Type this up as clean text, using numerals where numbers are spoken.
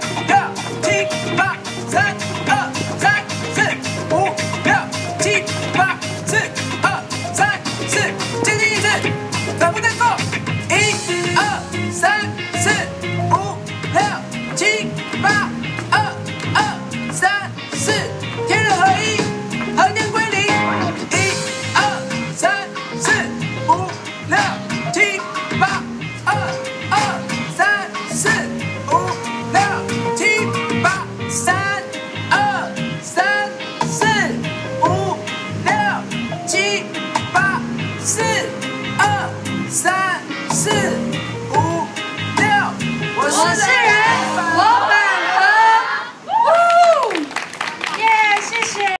六七八，三二三四五六七八，四二三四，接近一次，反复再做，一二三四五六七八，二二三四，天人合一，和电归零，一二三四五六七八，二二三四五六七八，三二三四五六七八，四二三四。